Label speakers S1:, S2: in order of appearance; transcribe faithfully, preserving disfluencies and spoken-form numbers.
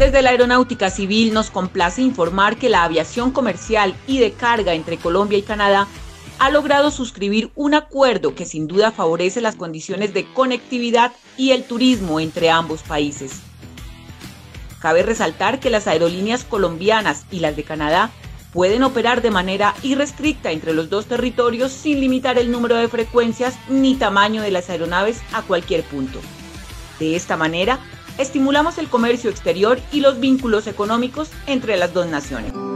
S1: Desde la Aeronáutica Civil nos complace informar que la aviación comercial y de carga entre Colombia y Canadá ha logrado suscribir un acuerdo que sin duda favorece las condiciones de conectividad y el turismo entre ambos países. Cabe resaltar que las aerolíneas colombianas y las de Canadá pueden operar de manera irrestricta entre los dos territorios sin limitar el número de frecuencias ni tamaño de las aeronaves a cualquier punto. De esta manera, estimulamos el comercio exterior y los vínculos económicos entre las dos naciones.